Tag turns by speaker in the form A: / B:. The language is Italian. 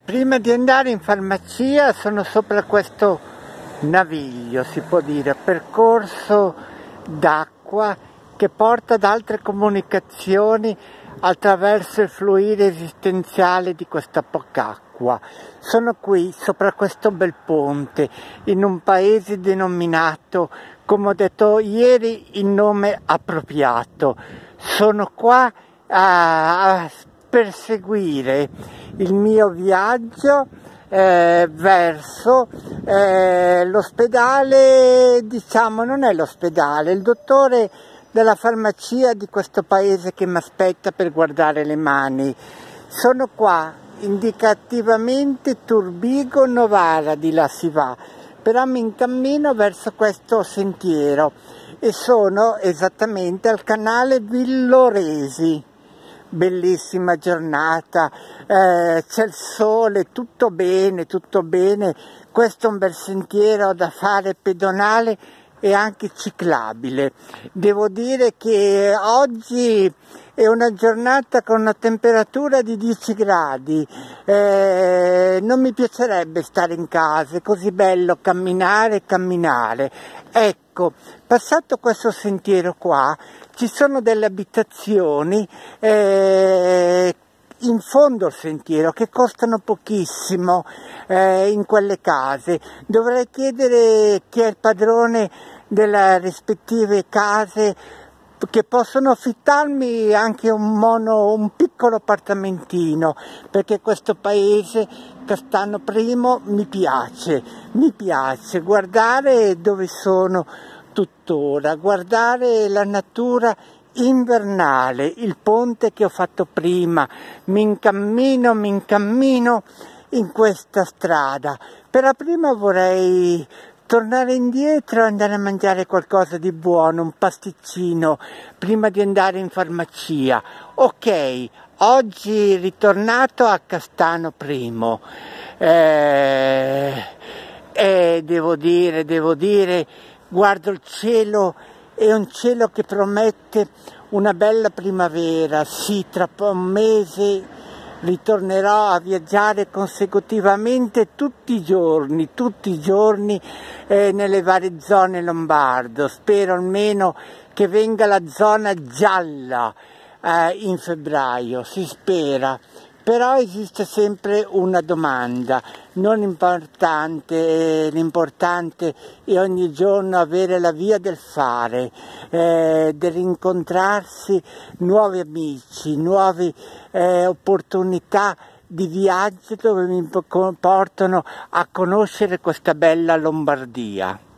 A: Prima di andare in farmacia sono sopra questo naviglio, si può dire, percorso d'acqua che porta ad altre comunicazioni attraverso il fluire esistenziale di questa poca acqua. Sono qui sopra questo bel ponte in un paese denominato, come ho detto ieri, in nome appropriato. Sono qua a perseguire il mio viaggio verso l'ospedale, diciamo non è l'ospedale, il dottore della farmacia di questo paese che mi aspetta per guardare le mani. Sono qua, indicativamente Turbigo Novara, di là si va, però mi incammino verso questo sentiero e sono esattamente al canale Villoresi. Bellissima giornata, c'è il sole, tutto bene, questo è un bel sentiero da fare pedonale e anche ciclabile. Devo dire che oggi è una giornata con una temperatura di 10 gradi, non mi piacerebbe stare in casa, è così bello camminare. Ecco, passato questo sentiero qua, ci sono delle abitazioni in fondo al sentiero che costano pochissimo in quelle case. Dovrei chiedere chi è il padrone delle rispettive case che possono affittarmi anche un piccolo appartamentino, perché questo paese Castano Primo mi piace guardare dove sono tuttora, guardare la natura invernale, il ponte che ho fatto prima, mi incammino in questa strada, però prima vorrei tornare indietro e andare a mangiare qualcosa di buono, un pasticcino, prima di andare in farmacia. Ok, oggi ritornato a Castano Primo, devo dire, guardo il cielo, è un cielo che promette una bella primavera. Sì, tra un mese ritornerò a viaggiare consecutivamente tutti i giorni nelle varie zone lombardo. Spero almeno che venga la zona gialla in febbraio, si spera. Però esiste sempre una domanda, non importante, l'importante è ogni giorno avere la via del fare, del rincontrarsi nuovi amici, nuove opportunità di viaggio dove mi portano a conoscere questa bella Lombardia.